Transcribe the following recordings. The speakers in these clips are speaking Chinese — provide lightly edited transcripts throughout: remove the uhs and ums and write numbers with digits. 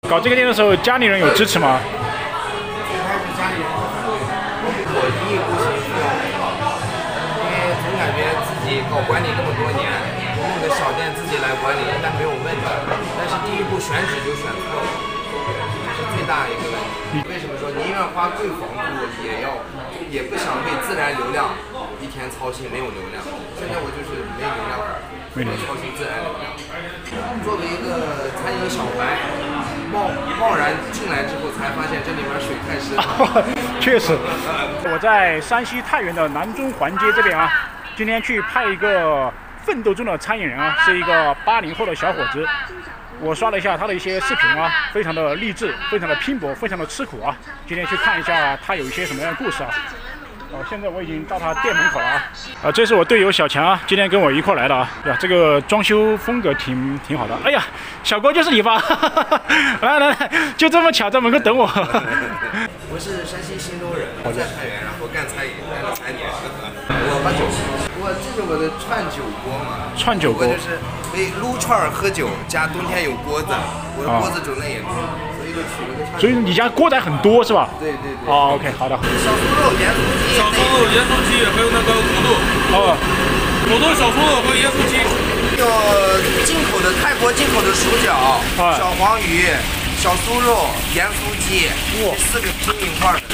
搞这个店的时候，家里人有支持吗？ 最开始家里人我一意孤行，因为总感觉自己搞管理这么多年，弄个小店自己来管理应该没有问题。但是第一步选址就选错了，这是最大一个问题。为什么说宁愿花贵房租也不想为自然流量一天操心没有流量？现在我就是没流量，没操心自然流量。作为一个餐饮小白，贸然进来之后才发现这里面水太深了。 确实，我在山西太原的南中环街这边啊，今天去拍一个奋斗中的餐饮人啊，是一个80后的小伙子。我刷了一下他的一些视频啊，非常的励志，非常的拼搏，非常的吃苦啊。今天去看一下他有一些什么样的故事啊。现在我已经到他店门口了啊！这是我队友小强啊，今天跟我一块来的啊。呀，这个装修风格挺好的。哎呀，小哥就是你吧？来，就这么巧在门口等我。 我是山西忻州人，我在太原，然后干餐饮干了3年。我89，这是我的串酒锅嘛。 串酒锅就是为撸串喝酒，加冬天有锅子，我的锅子种类也多，所以就取了个串。 所以你家锅仔很多是吧？ 对。 哦 ，OK， 好的。 小酥肉、盐酥鸡。 小酥肉、盐酥鸡，还有那个土豆。土豆、小酥肉和盐酥鸡。 有进口的泰国进口的薯角、小黄鱼、小酥肉、盐酥鸡，4个拼一块的。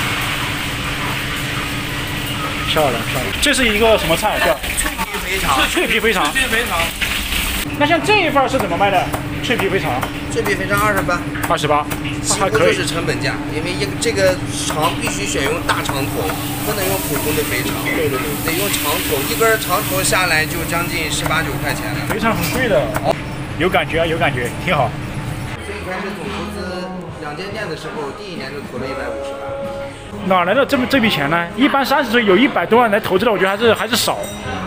漂亮。这是一个什么菜？叫脆皮肥肠。 脆皮肥肠。那像这一份是怎么卖的？脆皮肥肠。 脆皮肥肠28。 28， 还可以。就是成本价，因为这个肠必须选用大肠头，不能用普通的肥肠。对，得用肠头，一根肠头下来就将近18、19块钱了。 肥肠很贵的。有感觉，挺好。 最开始总投资2间店的时候，第1年就投了150万。 哪来的这笔钱呢？一般30岁有100多万来投资的，我觉得还是少。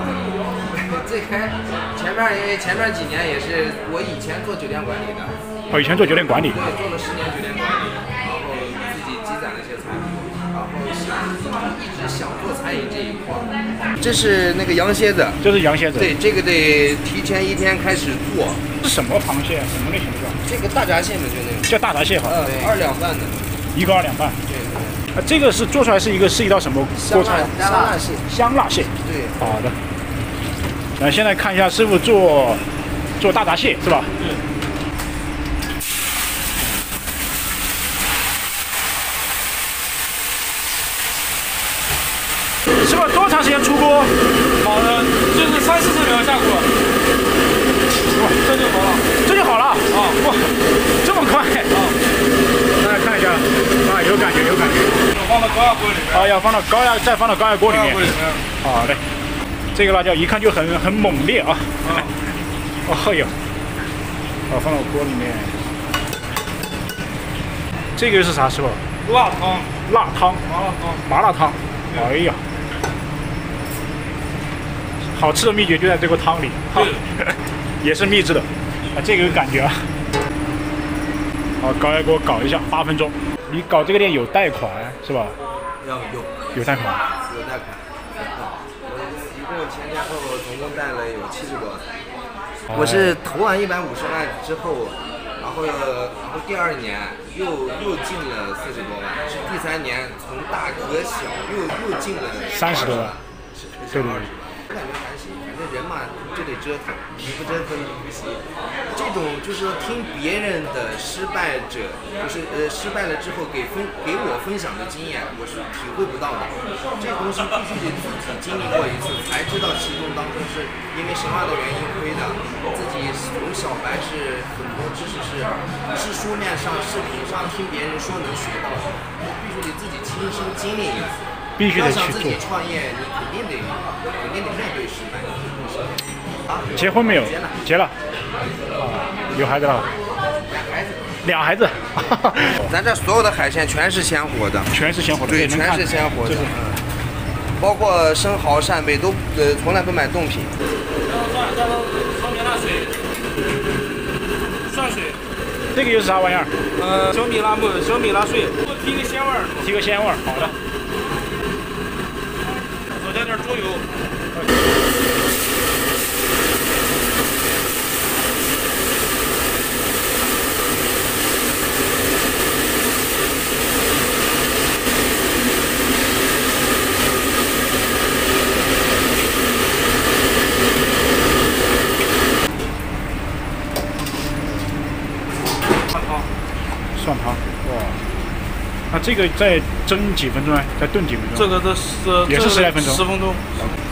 因为前面几年也是我以前做酒店管理的。 以前做酒店管理。 对，做了10年酒店管理，然后自己积攒了一些财富，然后一直想做餐饮这一块。这是那个羊蝎子。这是羊蝎子。对，这个得提前1天开始做。 是什么螃蟹？什么类型的？ 这个大闸蟹嘛，就那种。 叫大闸蟹哈。 2两半的。 一个2两半。对。这个是做出来是一道什么锅菜？ 香辣蟹。 香辣蟹。 对。 好的。现在看一下师傅做大闸蟹是吧？师傅多长时间出锅？ 好的，就是3、40秒下锅。 哇，这就好了。哇，这么快啊！大家看一下，有感觉。 放到高压锅里面。 要放到再放到高压锅里面。好嘞。这个辣椒一看就很猛烈啊！放到锅里面。这个是啥师傅？麻辣汤。哎呀，好吃的秘诀就在这个汤里，也是秘制的。这个有感觉啊。好，高压锅搞一下8分钟。你搞这个店有贷款是吧？有贷款。 前后总共贷了有70多万。我是投完150万之后，然后第2年又进了40多万，是第3年从大和小又进了 30多万。对。 我感觉还行，反正人嘛就得折腾，你不折腾你不行。这种就是说听别人的失败者，就是失败了之后给我分享的经验，我是体会不到的。这东西必须得自己经历过一次，才知道其中当中是因为什么样的原因亏的。自己从小白是很多知识不是书面上、视频上听别人说能学到的，必须得自己亲身经历一次。 必须得去做。 要想自己创业，你肯定得面对失败。 结婚没有？结了。有孩子了。俩孩子。 咱这所有的海鲜全是鲜活的。 全是鲜活的。 对，全是鲜活的。包括生蚝、扇贝都从来不买冻品。 双棉辣水，涮水。 这个又是啥玩意儿？ 小米辣碎，提个鲜味儿。 提个鲜味儿，好的。 再加点猪油。 汤。 蒜汤，哇！那这个再蒸几分钟啊？再炖几分钟？ 这个是也是10来分钟。 10分钟。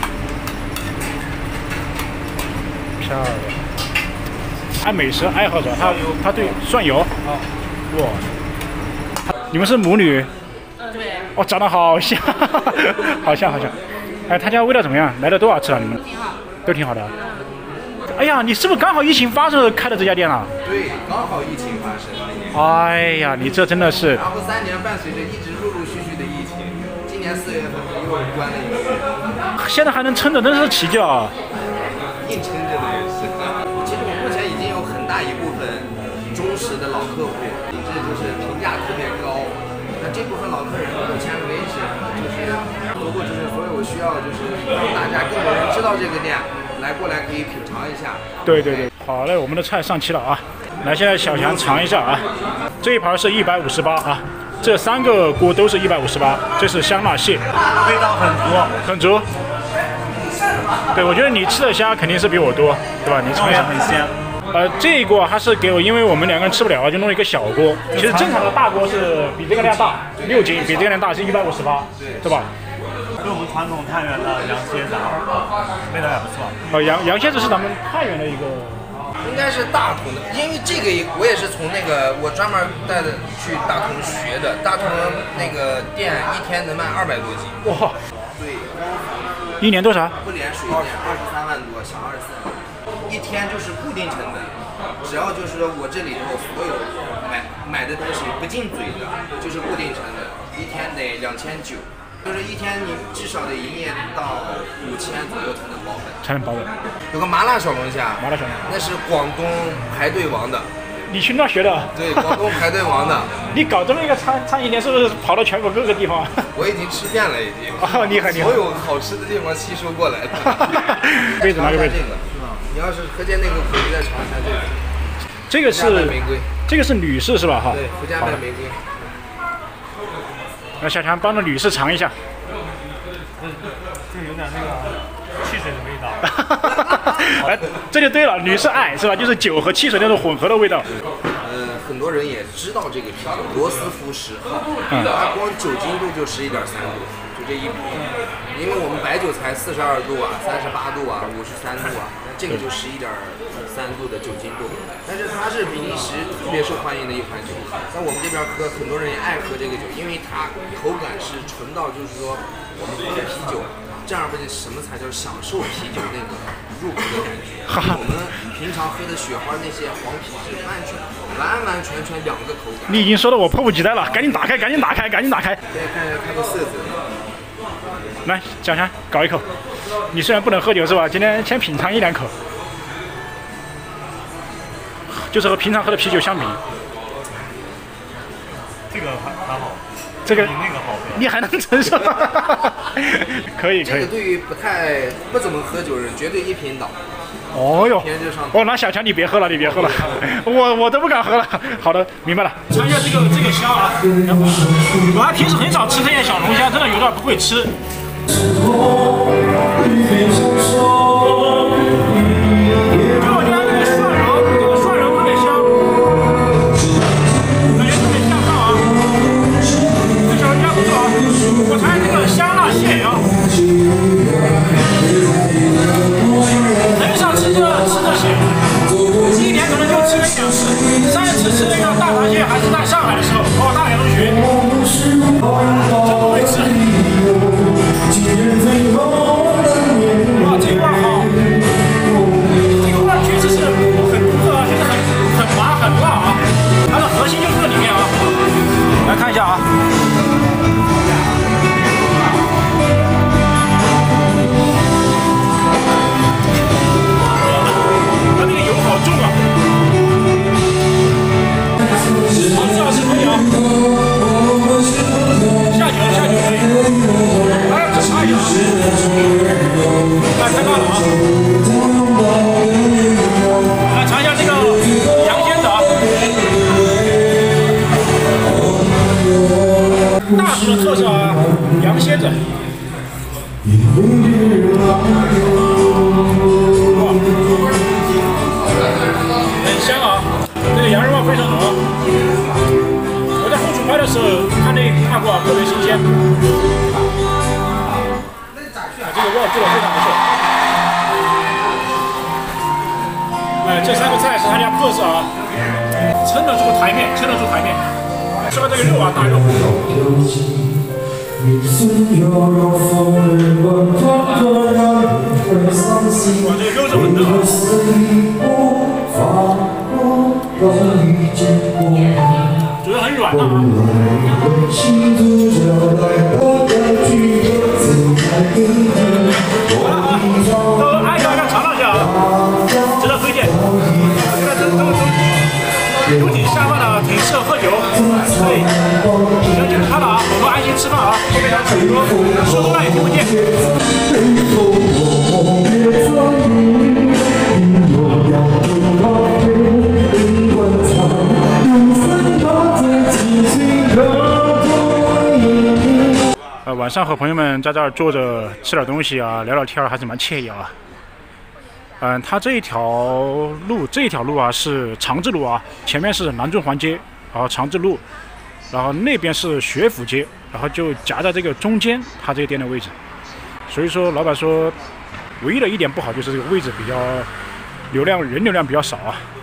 漂亮。爱美食爱好者，他对蒜油。啊。哇！你们是母女？ 对。 哦，长得好像，好像。哎，他家味道怎么样？来了多少次了？你们？ 挺好。 都挺好的。哎呀，你是不是刚好疫情发生开的这家店了？ 对，刚好疫情发生。 哎呀，你这真的是。 然后3年伴随着一直陆续的疫情，今年4月份又关了一个月。 现在还能撑着，真是奇迹啊！ 硬撑着的也是。其实我目前已经有很大一部分忠实的老客户，以致就是评价特别高。那这部分老客人目前为止就是如果就是所有需要就是让大家更多人知道这个店，过来可以品尝一下。 对，好嘞，我们的菜上齐了啊！来，现在小强尝一下啊，这一盘是158啊，这3个锅都是158，这是香辣蟹， 味道很足。 对，我觉得你吃的虾肯定是比我多，对吧？你尝一下。 很鲜。 这一锅还是给我，因为我们2个人吃不了，就弄了一个小锅。其实正常的大锅是比这个量大，6斤，比这个量大是158，对吧？ 跟我们传统太原的羊蝎子，味道也不错。 羊蝎子是咱们太原的一个。 应该是大同的，因为这个我也是从那个我专门带的去大同学的，大同那个店1天能卖200多斤。 哇！ 对。 1年多少？ 不连水电23万多，小24万。1天就是固定成本，只要就是我这里头所有买的东西不进嘴的，就是固定成本，1天得2900。就是1天你至少得营业到5000左右才能保本。有个麻辣小龙虾，那是广东排队王的。 你去那学的？ 对，广东排队王的。 你搞这么一个餐饮店，是不是跑到全国各个地方？ 我已经吃遍了，已经。 哦，厉害！ 所有好吃的地方吸收过来的。 杯子拿个杯子。 你要是喝见那个口，你再尝一下这个。 这个是玫瑰。 这个是女士是吧？哈。 对，福建麦玫瑰。 那小强帮着女士尝一下。 这有点那个汽水的味道。 哎，这就对了，女士爱是吧？就是酒和汽水那种混合的味道。 很多人也知道这个啤酒罗斯福10号，它光酒精度就11.3度，就这一瓶。因为我们白酒才42度啊、38度啊、53度啊，那这个就11.3度的酒精度。但是它是比利时特别受欢迎的一款酒，在我们这边喝，很多人也爱喝这个酒，因为它口感是纯到就是说我们喝啤酒正儿八经什么才叫享受啤酒那个入口的感觉。我们平常喝的雪花那些黄啤是完完全全2个口感。 你已经说的我迫不及待了，赶紧打开！赶紧打开！赶紧打开！ 再看一下它的色泽。 来，小强搞一口。你虽然不能喝酒是吧？今天先品尝1、2口，就是和平常喝的啤酒相比。 这个还好。 这个比那个好喝。 你还能承受？可以。 这个对于不怎么喝酒的人，绝对1瓶倒。 哦哟！ 哦， 那小强你别喝了，我都不敢喝了。好的，明白了。尝一下这个虾啊，我还平时很少吃这些小龙虾，真的有点不会吃。给我觉得这个蒜蓉特别香，感觉特别下饭啊。这小龙虾不错啊，我尝这个香辣蟹啊。很少吃这蟹，1年可能就吃了2次。上一次吃那个大闸蟹还是在上海的时候，和我大学同学，真不会吃。哇，这个味好，这个味确实是很独特，就是很麻很辣啊。它的核心就是这里面啊。来看一下啊。它那个油好重啊！好，这样是可以啊。 味非常浓。我在后厨拍的时候看过，特别新鲜。这个味做的非常不错。这3个菜是他家特色啊，撑得住台面。吃完这个肉啊，大肉。哇，这个肉是很嫩啊。主要很软的啊。都挨个尝了一下啊，值得推荐。都挺下饭的，挺适合喝酒。对，行，就是它了啊，我们安心吃饭啊，后面还有很多说出来也听不见。晚上和朋友们在这儿坐着吃点东西啊，聊聊天，还是蛮惬意啊。它这一条路啊是长治路啊，前面是南中环街，然后长治路，然后那边是学府街，然后就夹在这个中间，它这个店的位置。所以说，老板说，唯一的一点不好就是这个位置比较人流量比较少啊。